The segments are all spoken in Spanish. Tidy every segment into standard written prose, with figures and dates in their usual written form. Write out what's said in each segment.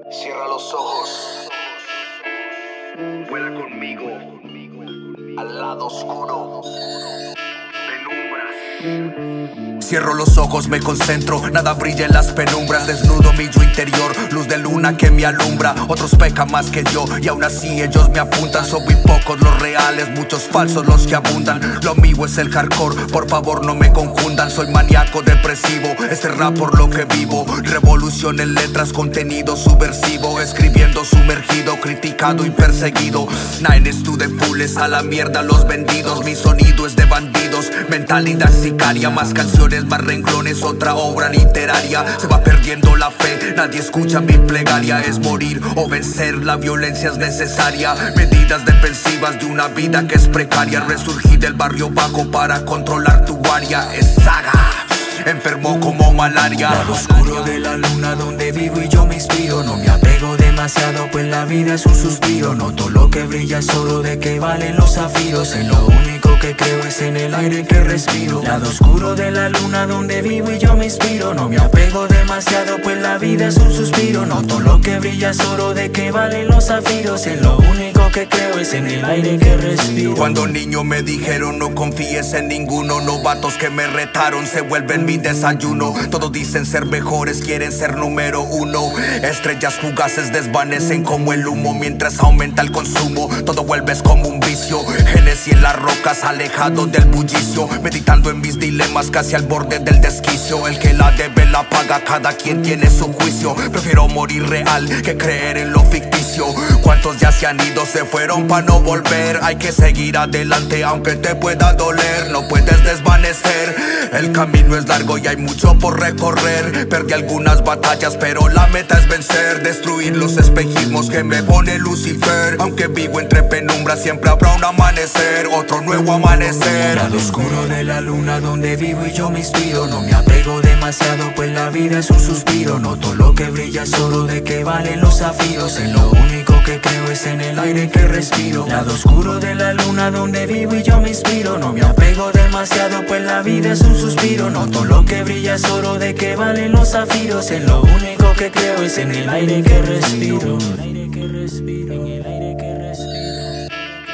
Cierra los ojos. Vuela conmigo Al lado oscuro. Cierro los ojos, me concentro, nada brilla en las penumbras. Desnudo mi yo interior, luz de luna que me alumbra. Otros pecan más que yo y aún así ellos me apuntan. Son muy pocos los reales, muchos falsos los que abundan. Lo mío es el hardcore, por favor no me confundan. Soy maníaco depresivo, este rap por lo que vivo. Revolución en letras, contenido subversivo. Escribiendo sumergido, criticado y perseguido. Nine is to the fullest, a la mierda los vendidos. Mi sonido es de bandidos, mentalidad sicaria. Más canciones, más renglones, otra obra literaria. Se va perdiendo la fe, nadie escucha mi plegaria. Es morir o vencer, la violencia es necesaria. Medidas defensivas de una vida que es precaria. Resurgí del barrio bajo para controlar tu área. Es saga, enfermo como malaria. Lado oscuro de la luna donde vivo y yo me inspiro. No me apego demasiado pues la vida es un suspiro. Noto lo que brilla es oro, de que valen los zafiros. En lo único que creo es en el aire que respiro. Lado oscuro de la luna donde vivo y yo me inspiro. No me apego demasiado pues la vida es un suspiro. Noto lo que brilla es oro, de que valen los zafiros. En lo único que creo es en el aire que respiro. Cuando niño me dijeron no confíes en ninguno. Novatos que me retaron se vuelven mi desayuno. Todos dicen ser mejores, quieren ser número uno. Estrellas fugaces desvanecen como el humo. Mientras aumenta el consumo, todo vuelves como un vicio. Genesis en las rocas, alejado del bullicio. Meditando en mis dilemas, casi al borde del desquicio. El que la debe la paga, cada quien tiene su juicio. Prefiero morir real que creer en lo ficticio. Cuántos ya se han ido, se fueron pa' no volver. Hay que seguir adelante aunque te pueda doler. No puedes desvanecer, el camino es largo y hay mucho por recorrer. Perdí algunas batallas pero la meta es vencer. Destruir los espejismos que me pone Lucifer. Aunque vivo entre penumbras siempre habrá un amanecer, otro nuevo amanecer. Lado oscuro de la luna donde vivo y yo me inspiro. No me apego demasiado pues la vida es un suspiro. Noto lo que brilla es oro, de que valen los zafiros. En lo único que creo es en el aire que respiro. Lado oscuro de la luna donde vivo y yo me inspiro. No me apego demasiado pues la vida es un suspiro. Noto lo que brilla es oro, de que valen los zafiros. En lo único que creo es en el aire que respiro. En el aire que respiro, en el aire que respiro.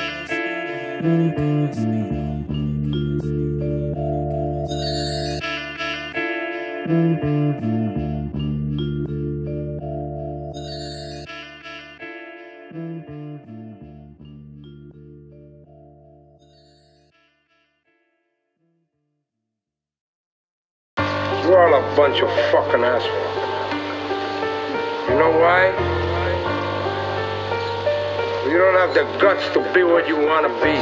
You're all a bunch of fucking assholes. You know why? You don't have the guts to be what you want to be.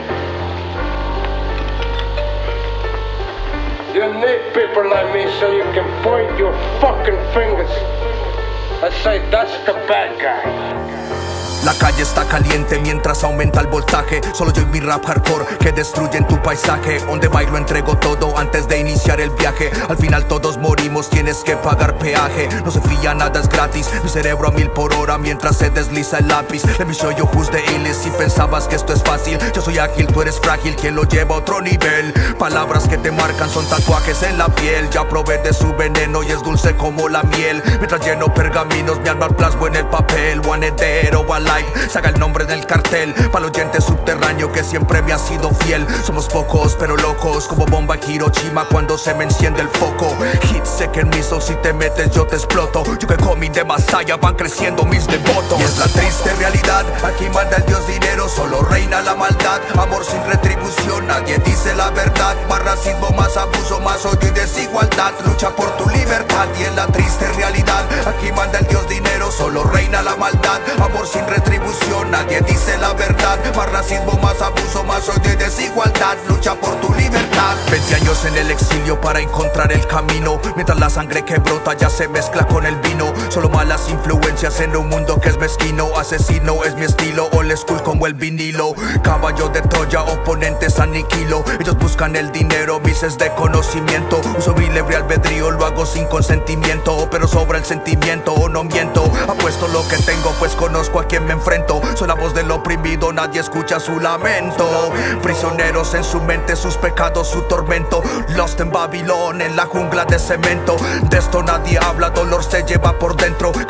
You need people like me so you can point your fucking fingers and say, that's the bad guy. La calle está caliente mientras aumenta el voltaje. Solo yo y mi rap hardcore que destruyen tu paisaje. Donde bailo entrego todo antes de iniciar el viaje. Al final todos morimos, tienes que pagar peaje. No se fía, nada es gratis. Mi cerebro a 1000 por hora mientras se desliza el lápiz. Let me show you who's the illest. Si pensabas que esto es fácil, yo soy ágil, tú eres frágil. Quien lo lleva a otro nivel. Palabras que te marcan son tatuajes en la piel. Ya probé de su veneno y es dulce como la miel. Mientras lleno pergaminos, mi alma plasmo en el papel. One dead or alive, saca el nombre del cartel. Pa'l oyente subterráneo que siempre me ha sido fiel. Somos pocos pero locos, como bomba en Hiroshima cuando se me enciende el foco. Hit second missile, si te metes yo te exploto. Yo que comí de Masaya, van creciendo mis devotos. Y es la triste realidad, aquí manda el dios dinero. Solo reina la maldad, amor sin retribución. Nadie dice la verdad, más racismo, más abuso, más odio y desigualdad. Lucha por tu libertad y es la triste realidad, aquí manda el dios dinero. Solo reina la maldad, amor sin retribución. Nadie dice la verdad, más racismo, más abuso, más odio y desigualdad. Lucha por tu libertad. 20 años en el exilio para encontrar el camino. Mientras la sangre que brota ya se mezcla con el vino. Solo malas influencias en un mundo que es mezquino. Asesino es mi estilo, old school como el vinilo. Caballo de Troya, oponentes aniquilo. Ellos buscan el dinero, mises de conocimiento. Uso mi libre albedrío, lo hago sin consentimiento. Pero sobra el sentimiento, no miento. Apuesto lo que tengo pues conozco a quien me enfrento. Soy la voz del oprimido, nadie escucha su lamento. Prisioneros en su mente, sus pecados, su tormento. Lost en Babilón, en la jungla de cemento. De esto nadie habla, dolor se lleva por dentro. Cada quien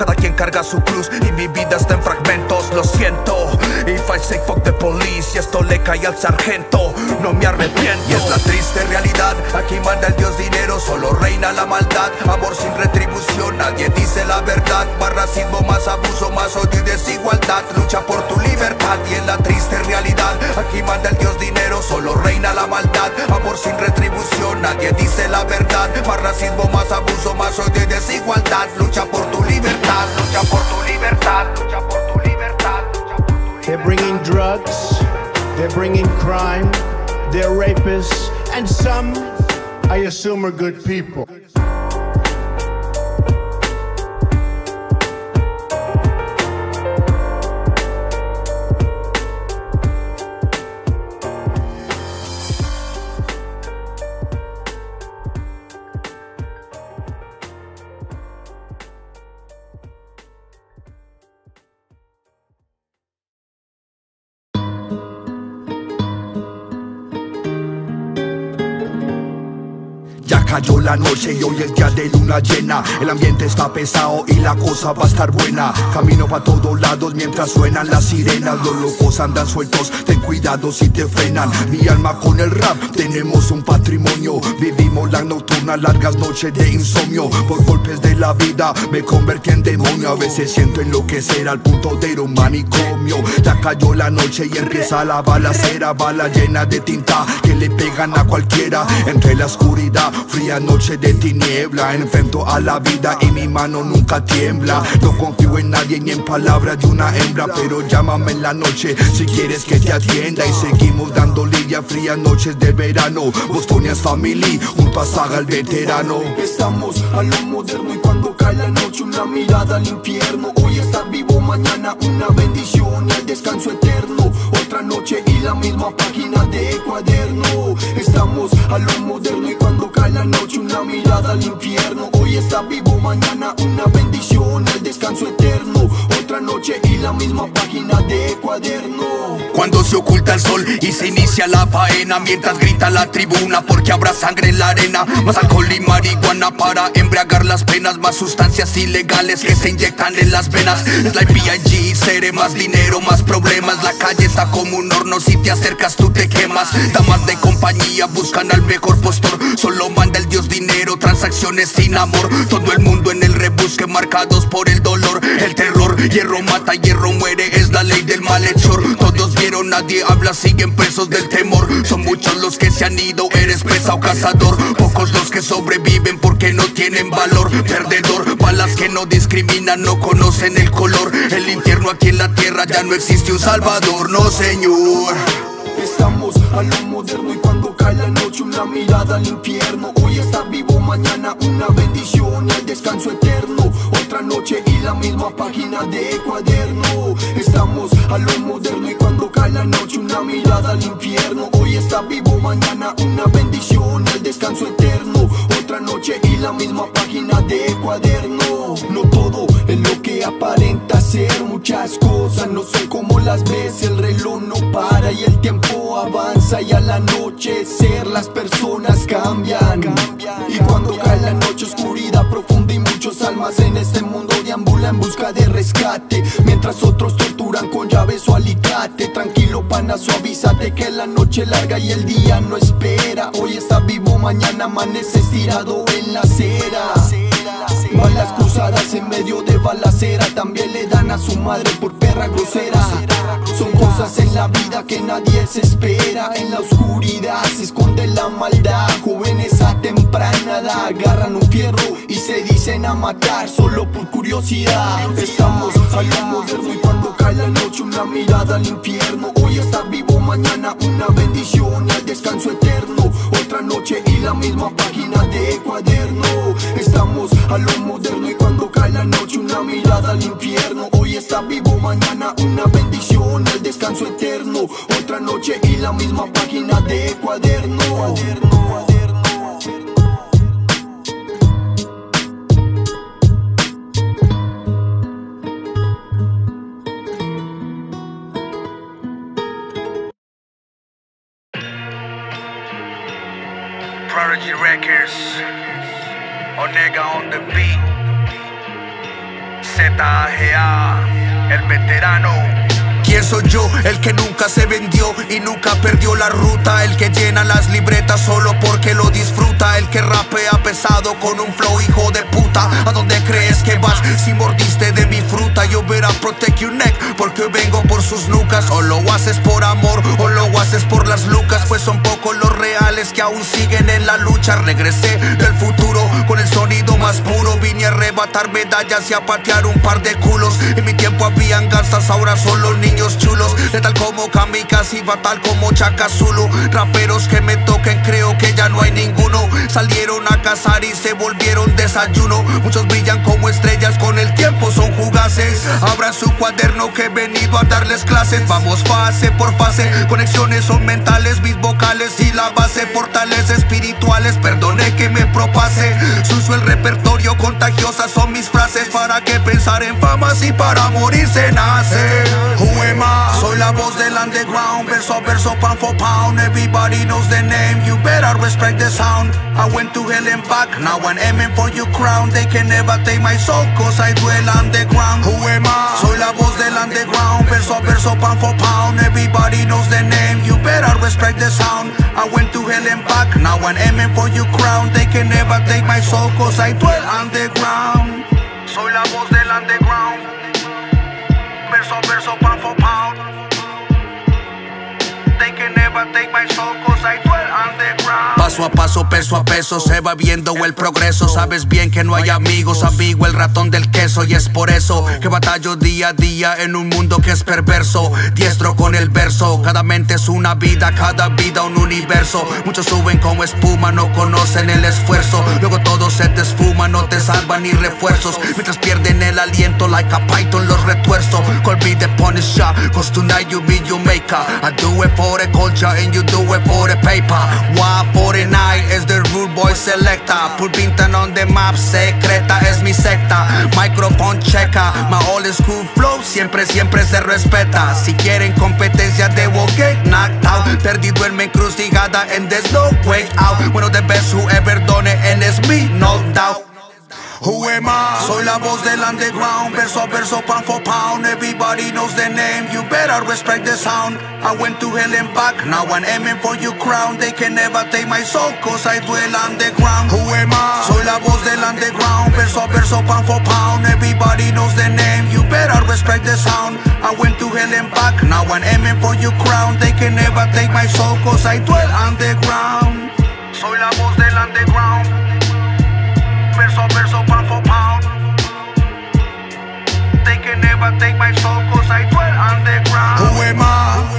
carga su cruz y mi vida está en fragmentos. Lo siento, if I say fuck the police, y esto le cae al sargento, no me arrepiento. Y es la triste realidad, aquí manda el dios dinero, solo reina la maldad, amor sin retribución, nadie dice la verdad. Más racismo, más abuso, más odio y desigualdad. Lucha por tu libertad y en la triste realidad, aquí manda el dios dinero, solo reina la maldad, amor sin retribución, nadie dice la verdad. Más racismo, más abuso, más odio y desigualdad. Lucha por tu libertad, lucha por tu libertad, lucha por tu libertad, lucha por tu libertad. They're bringing drugs, they're bringing crime, they're rapists, and some, I assume, are good people. Ya cayó la noche y hoy es día de luna llena. El ambiente está pesado y la cosa va a estar buena. Camino pa' todos lados mientras suenan las sirenas. Los locos andan sueltos, ten cuidado si te frenan. Mi alma con el rap, tenemos un patrimonio. Vivimos las nocturnas, largas noches de insomnio. Por golpes de la vida me convertí en demonio. A veces siento enloquecer al punto de ir a un manicomio. Ya cayó la noche y empieza la balacera. Bala llena de tinta que le pegan a cualquiera. Entre la oscuridad, fría noche de tiniebla, enfrento a la vida y mi mano nunca tiembla. No confío en nadie ni en palabras de una hembra, pero llámame en la noche si quieres que te atienda. Y seguimos dando lidia, frías noches de verano. Bostonians Family, junto a Saga el veterano. Estamos a lo moderno y cuando cae la noche una mirada al infierno. Hoy estar vivo, mañana una bendición y el descanso eterno. Otra noche y la misma página de cuaderno. Estamos a lo moderno y cuando cae la noche una mirada al infierno. Hoy está vivo, mañana una bendición, el descanso eterno. Otra noche y la misma página de cuaderno. Cuando se oculta el sol y se inicia la faena, mientras grita la tribuna porque habrá sangre en la arena. Más alcohol y marihuana para embriagar las penas, más sustancias ilegales que se inyectan en las venas. Es la P.I.G, seré más dinero, más problemas. La calle está como un horno, si te acercas tú te quemas. Damas de compañía buscan al mejor postor, solo manda el dios dinero, transacciones sin amor. Todo el mundo en el rebusque, marcados por el dolor, el terror. Hierro mata, hierro muere, es la ley del malhechor. Todos vieron, nadie habla, siguen presos del temor. Son muchos los que se han ido, eres presa o cazador. Pocos los que sobreviven porque no tienen valor. Perdedor, balas que no discriminan, no conocen el color. El infierno aquí en la tierra, ya no existe un salvador, no señor. Estamos a lo moderno y cuando cae la noche una mirada al infierno. Hoy estar vivo, mañana una bendición y el descanso eterno. Otra noche y la misma página de cuaderno. Estamos a lo moderno y cuando cae la noche una mirada al infierno. Hoy está vivo, mañana una bendición y el descanso eterno. Otra noche y la misma página de cuaderno. No todo es lo que aparenta ser, muchas cosas no son como las ves. El reloj no para y el tiempo avanza y al anochecer las personas cambian. Y cuando cae la noche, oscuridad profunda y muchos almas en este mundo deambulan en busca de rescate, mientras otros torturan con llaves o alicate. Tranquilo pana, suavízate que la noche larga y el día no espera. Hoy está vivo, mañana amanece estirado en la acera. Balas cruzadas en medio de balacera, también le dan a su madre por perra grosera. Son cosas en la vida que nadie se espera. En la oscuridad se esconde la maldad. Jóvenes a temprana edad agarran un fierro y se dicen a matar solo por curiosidad. Estamos a lo moderno y cuando cae la noche una mirada al infierno. Hoy está vivo, mañana una bendición y el descanso eterno. Otra noche y la misma página de cuaderno. Estamos a lo moderno y cuando cae la noche una mirada al infierno. Hoy está vivo, mañana una bendición, el descanso eterno. Otra noche y la misma página de cuaderno. Prodigy Records, Onega on the beat. ZAGA, el veterano. ¿Quién soy yo? El que nunca se vendió y nunca perdió la ruta. El que llena las libretas solo porque lo disfruta. El que rapea pesado con un flow hijo de puta. ¿A dónde crees que vas si mordiste de mi fruta? Yo better protect your neck porque hoy vengo por sus nucas. O lo haces por amor o lo haces por las lucas. Pues son pocos los reales que aún siguen en la lucha. Regresé del futuro con el sonido más puro. Vine a arrebatar medallas y a patear un par de culos. En mi tiempo habían gansas, ahora solo niños chulos, letal como Kamikaze y fatal como Chaka Zulu. Raperos que me toquen creo que ya no hay ninguno. Salieron a cazar y se volvieron desayuno. Muchos brillan como estrellas, con el tiempo son fugaces. Abran su cuaderno que he venido a darles clases. Vamos fase por fase, conexiones son mentales. Mis vocales y la base, portales espirituales. Perdone que me propase, sucio el repertorio, contagiosas son mis frases. Para que pensar en fama si para morir se nace. Soy la voz del underground, verso a verso, pound for pound. Everybody knows the name, you better respect the sound. I went to hell and back, now I'm aiming for your crown. They can never take my soul, cause I dwell underground. Who am I? Soy la voz del underground, verso a verso, pound for pound. Everybody knows the name, you better respect the sound. I went to hell and back, now I'm aiming for your crown. They can never take my soul, cause I dwell underground. Soy la voz del underground, verso a verso, pound for pound. They can never take my soul, cause I dwell underground. Paso a paso, peso a peso, se va viendo el progreso. Sabes bien que no hay amigos, amigo el ratón del queso. Y es por eso que batallo día a día en un mundo que es perverso. Diestro con el verso, cada mente es una vida, cada vida un universo. Muchos suben como espuma, no conocen el esfuerzo. Luego todo se te esfuma, no te salvan ni refuerzos. Mientras pierden el aliento, like a python los retuerzo. Call me the Punisher, cause tonight you be your maker. I do it for the culture and you do it for the paper. 149 es the rude boy selecta. Put Bintan on the map, secreta es mi secta. Microphone checa, my old school flow siempre, siempre se respeta. Si quieren competencia debo get knocked out. Perdido en mi encrucijada and there's no way out. One of the best who ever done it and it's me, no doubt. Who am I? Soy la voz del underground, verso a verso, pound for pound. Everybody knows the name, you better respect the sound. I went to hell and back, now I'm aiming for your crown. They can never take my soul, cause I dwell underground. Who am I? Soy la voz del underground, verso a verso, pound for pound. Everybody knows the name, you better respect the sound. I went to hell and back, now I'm aiming for your crown. They can never take my soul, cause I dwell underground. Soy la voz del underground, verso a verso, pound for pound. They can never take my soul, cause I dwell underground. Who am I?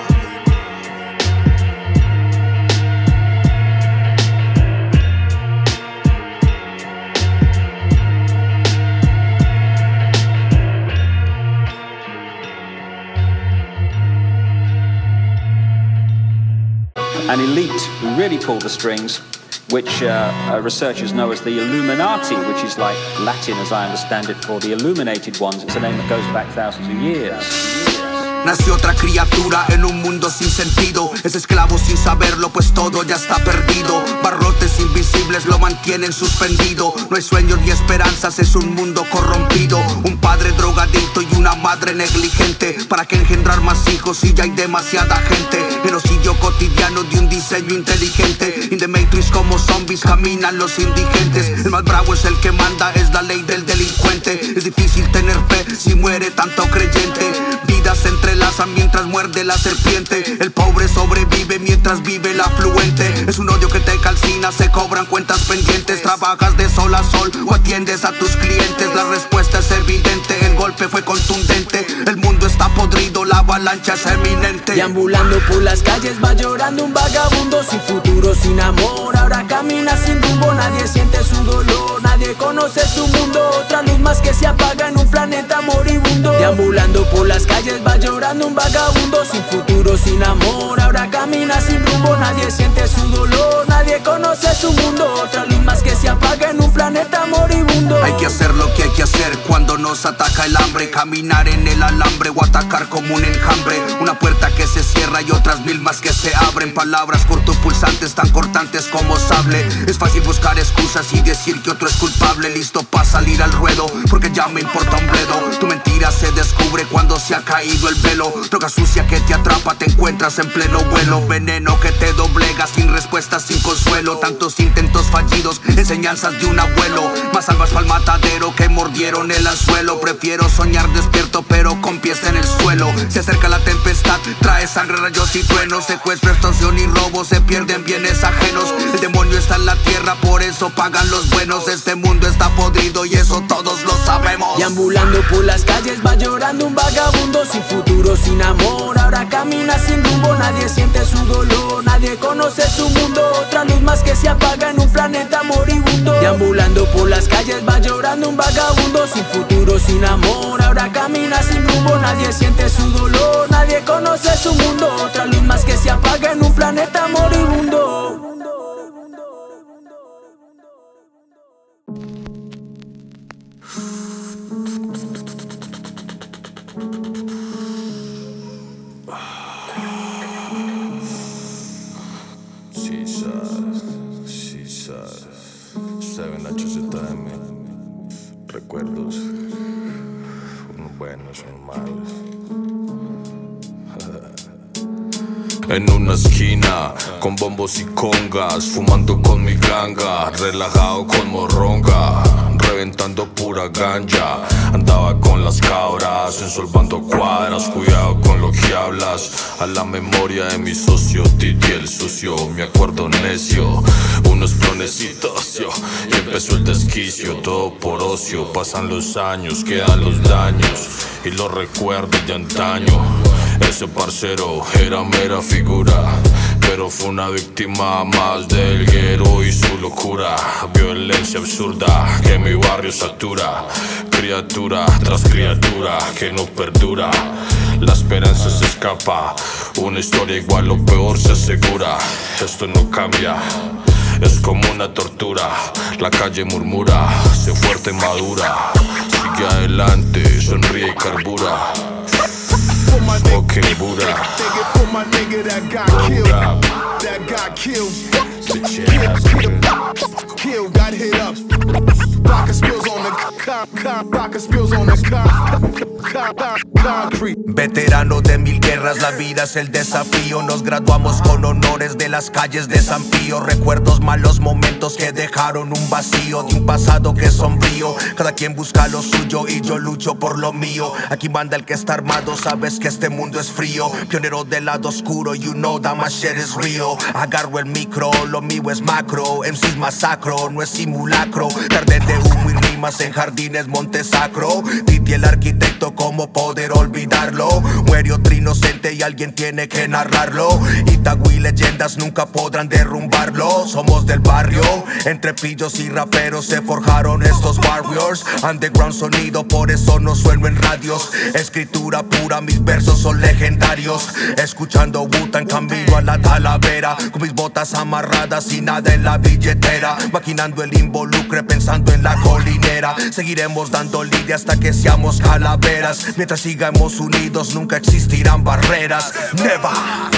An elite who really pulled the strings, which researchers know as the Illuminati, which is like Latin, as I understand it, for the illuminated ones. It's a name that goes back thousands of years. Nació otra criatura en un mundo sin sentido. Es esclavo sin saberlo, pues todo ya está perdido. Barrotes invisibles lo mantienen suspendido. No hay sueños ni esperanzas, es un mundo corrompido. Un padre drogadicto y una madre negligente. ¿Para qué engendrar más hijos si ya hay demasiada gente? Genocidio cotidiano de un diseño inteligente. In the Matrix como zombies caminan los indigentes. El más bravo es el que manda, es la ley del delincuente. Es difícil tener fe si muere tanto creyente. Vidas se entrelazan mientras muerde la serpiente. El pobre sobrevive mientras vive el afluente. Es un odio que te calcina, se cobran cuentas pendientes. Trabajas de sol a sol o atiendes a tus clientes. La respuesta es evidente, el golpe fue contundente. El mundo está podrido, la avalancha es eminente. Deambulando por las calles va llorando un vagabundo sin futuro, sin amor. Ahora camina sin rumbo, nadie siente su dolor, nadie conoce su mundo. Otra luz más que se apaga en un planeta moribundo. Deambulando por las calles va llorando un vagabundo sin futuro, sin amor. Ahora camina sin rumbo, nadie siente su dolor, nadie conoce su mundo. Otra luz más que se apaga en un planeta moribundo. mundo. Hay que hacer lo que hay que hacer cuando nos ataca el hambre. Caminar en el alambre o atacar como un enjambre. Una puerta que se cierra y otras mil más que se abren. Palabras cortopulsantes tan cortantes como sable. Es fácil buscar excusas y decir que otro es culpable. Listo pa' salir al ruedo porque ya me importa un bledo. Tu mentira se descubre cuando se ha caído el velo. Droga sucia que te atrapa, te encuentras en pleno vuelo. Veneno que te doblega sin respuesta, sin consuelo. Tantos intentos fallidos, enseñanzas de un abuelo. Más almas pa'l matadero que mordieron el anzuelo. Prefiero soñar despierto pero con pies en el suelo. Se acerca la tempestad, trae sangre, rayos y truenos. Secuestro, extorsión y robo, se pierden bienes ajenos. El demonio está en la tierra, por eso pagan los buenos. Este mundo está podrido y eso todos lo sabemos. Deambulando por las calles va llorando un vagabundo. Sin futuro, sin amor, ahora camina sin rumbo. Nadie siente su dolor, nadie conoce su mundo. Otra luz más que se apaga en un planeta moribundo. Deambulando por las calles va llorando un vagabundo. Sin futuro, sin amor, ahora camina sin rumbo. Nadie siente su dolor, nadie conoce su mundo. Otra luz más que se apaga en un planeta moribundo. Recuerdos, unos buenos, unos malos. En una esquina, con bombos y congas, fumando con mi ganga, relajado con morronga, reventando pura ganja. Andaba con las cabras, ensolvando cuadras, cuidado con lo que hablas. A la memoria de mi socio, Titi el sucio, me acuerdo necio. Unos plonecitos, yo, y empezó el desquicio, todo por ocio. Pasan los años, quedan los daños y los recuerdos de antaño. Ese parcero era mera figura, pero fue una víctima más del guero y su locura. Violencia absurda que mi barrio satura. Criatura tras criatura que no perdura. La esperanza se escapa, una historia igual o peor se asegura. Esto no cambia, es como una tortura. La calle murmura, sé fuerte, madura. Sigue adelante, sonríe y carbura. Okay, Buddha. For my nigga that got killed, killed, got hit up. Vodka spills on the concrete. Veterano de mil guerras, la vida es el desafío. Nos graduamos con honores de las calles de San Pío. Recuerdos, malos momentos que dejaron un vacío de un pasado que es sombrío. Cada quien busca lo suyo y yo lucho por lo mío. Aquí manda el que está armado, sabes que este mundo es frío. Pionero del lado oscuro, you know that my shit is real. Agarro el micro, lo mío es macro. MC's masacro, no es simulacro. Tarde de humo y rimas en jardines Montesacro. Titi el arquitecto, ¿cómo poder olvidarlo? Muere otro inocente y alguien tiene que narrarlo. Itagüí leyendas nunca podrán derrumbarlo. Somos del barrio, entre pillos y raperos se forjaron estos warriors. Underground sonido, por eso no sueno en radios. Escritura pura, mis versos son legendarios. Escuchando Wu-Tang camino a la Talavera, con mis botas amarradas y nada en la billetera. Maquinando el involucre, pensando en la colinera. Seguiremos dando lidia hasta que seamos calaveras. Mientras sigamos unidos nunca existirán barreras. Never.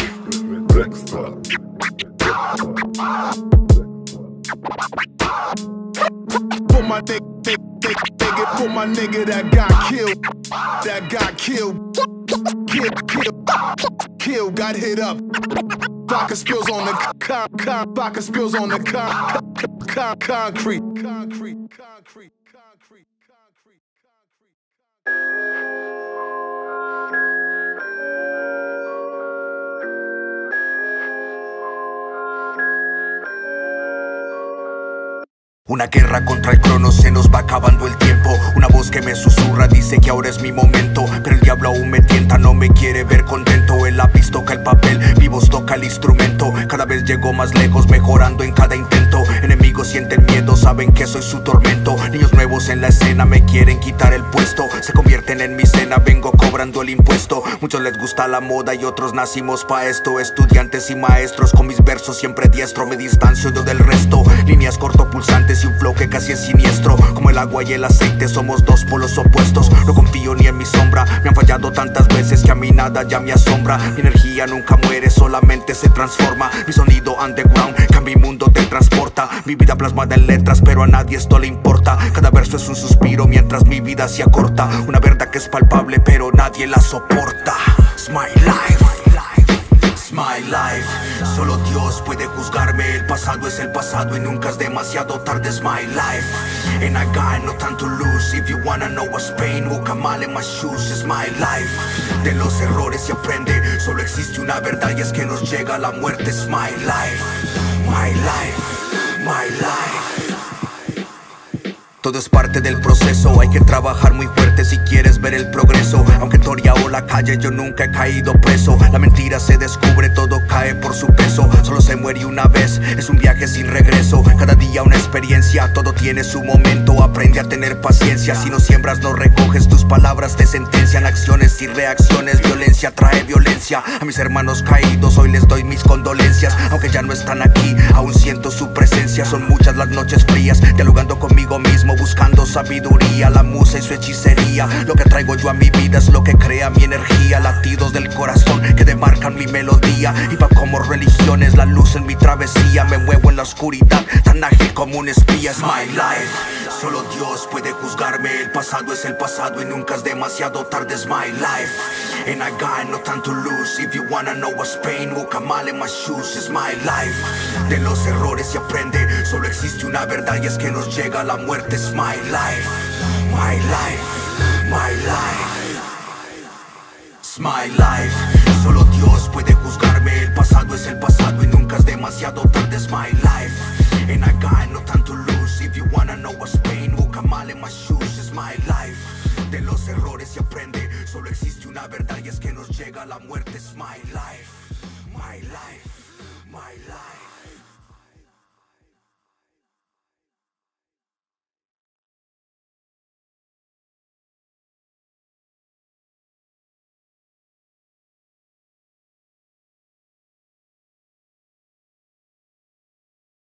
For my nigga that got killed, got hit up. Vodka spills on the concrete. Una guerra contra el crono, se nos va acabando el tiempo. Una voz que me susurra dice que ahora es mi momento, pero el diablo aún me tienta, no me quiere ver contento. El lápiz toca el papel, mi voz toca el instrumento. Cada vez llego más lejos, mejorando en cada intento. Enemigos sienten miedo, saben que soy su tormento. Niños nuevos en la escena me quieren quitar el puesto. Se convierten en mi cena, vengo cobrando el impuesto. Muchos les gusta la moda y otros nacimos pa' esto. Estudiantes y maestros, con mis versos siempre diestro. Me distancio yo del resto, líneas cortopulsantes y un flow que casi es siniestro. Como el agua y el aceite, somos dos polos opuestos. No confío ni en mi sombra, me han fallado tantas veces que a mí nada ya me asombra. Mi energía nunca muere, solamente se transforma. Mi sonido underground, que a mi mundo te transporta. Mi vida plasmada en letras, pero a nadie esto le importa. Cada verso es un suspiro mientras mi vida se acorta. Una verdad que es palpable, pero nadie la soporta. It's my life. It's my life. Solo Dios puede juzgarme. El pasado es el pasado y nunca es demasiado tarde. It's my life. And I got no time to lose. If you wanna know what's pain, walk a mile in my shoes. It's my life. De los errores se aprende. Solo existe una verdad y es que nos llega la muerte. It's my life. My life. My life. Todo es parte del proceso, hay que trabajar muy fuerte si quieres ver el progreso. Aunque Toria o la calle, yo nunca he caído preso. La mentira se descubre, todo cae por su peso. Solo se muere una vez, es un viaje sin regreso. Cada día una experiencia, todo tiene su momento. Aprende a tener paciencia, si no siembras no recoges. Tus palabras te sentencian, acciones y reacciones. Violencia trae violencia. A mis hermanos caídos hoy les doy mis condolencias. Aunque ya no están aquí, aún siento su presencia. Son muchas las noches frías, dialogando conmigo mismo, buscando sabiduría, la musa y su hechicería. Lo que traigo yo a mi vida es lo que crea mi energía. Latidos del corazón que demarcan mi melodía. Y va como religiones, la luz en mi travesía. Me muevo en la oscuridad, tan ágil como un espía. Es my life. Solo Dios puede juzgarme. El pasado es el pasado y nunca es demasiado tarde. Es my life. And I got no time to lose. If you wanna know what's pain, walk a mile in my shoes. It's my life. De los errores se aprende. Solo existe una verdad y es que nos llega la muerte. It's my life. My life. My life. It's my life. Solo Dios puede juzgarme. El pasado es el pasado y nunca es demasiado tarde. It's my life. And I got no time to lose. If you wanna know what's pain, walk a mile in my shoes. It's my life. De los errores se aprende. Solo existe una verdad y es que nos llega la muerte. It's my life. My life. My life.